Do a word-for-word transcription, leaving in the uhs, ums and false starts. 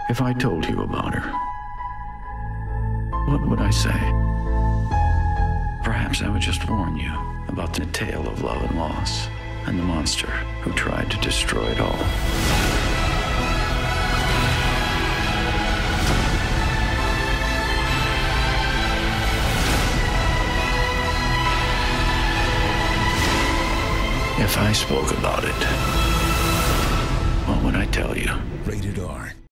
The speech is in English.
If I told you about her, what would I say? Perhaps I would just warn you about the tale of love and loss and the monster who tried to destroy it all. If I spoke about it, what would I tell you? Rated R.